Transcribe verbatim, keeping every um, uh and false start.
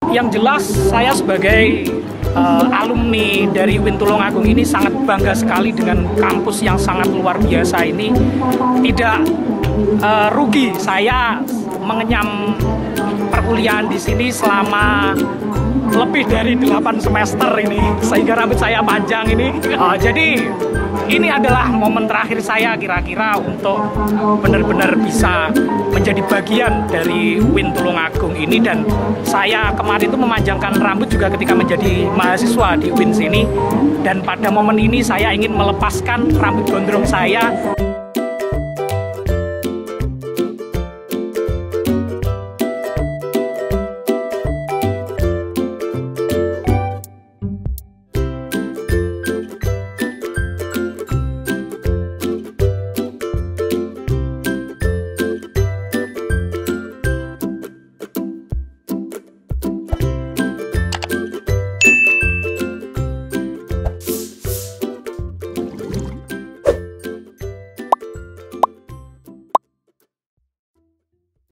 Yang jelas saya sebagai uh, alumni dari U I N Tulungagung ini sangat bangga sekali dengan kampus yang sangat luar biasa ini. Tidak uh, rugi saya mengenyam perkuliahan di sini selama lebih dari delapan semester ini, sehingga rambut saya panjang ini. Uh, jadi ini adalah momen terakhir saya kira-kira untuk benar-benar bisa menjadi bagian dari U I N Tulungagung ini. Dan saya kemarin itu memanjangkan rambut juga ketika menjadi mahasiswa di U I N sini. Dan pada momen ini saya ingin melepaskan rambut gondrong saya.